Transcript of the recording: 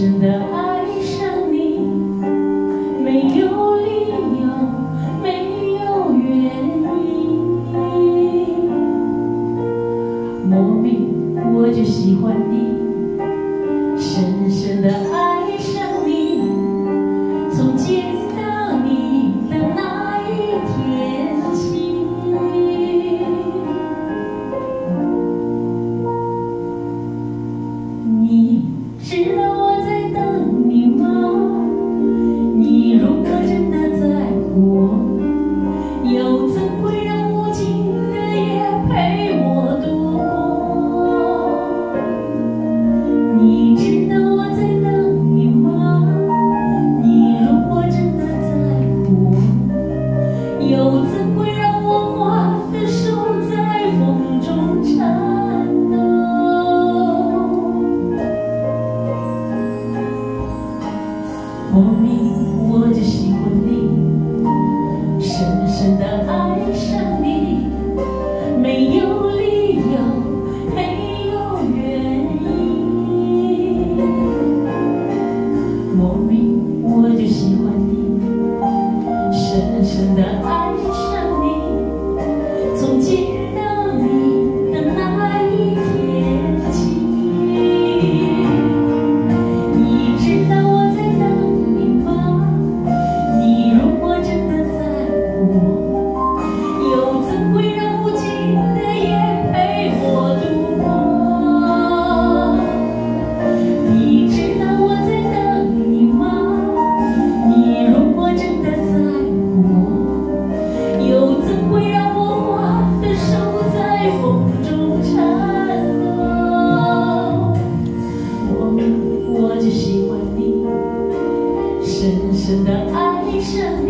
深地爱上你，没有理由，没有原因，莫名我就喜欢你，深深地爱上你，从见到你的那一天起。你知道我在等你吗？你如果真的在乎我，又怎会让无尽的夜陪我度过？你知道我在等你吗？你如果真的在乎我，又怎会让我花的手在风中颤抖？莫名我就喜欢你，深深地爱上你，没有理由，没有原因。莫名我就喜欢你，深深地爱上你，从见到你的那一天起。你知道我在等你吗？你如果真的在乎我，又怎会让无尽的夜陪我度过？你知道我在等你吗？你如果真的在乎我，又怎会让我花的手在风中颤抖？莫名我就喜欢你，深深地爱上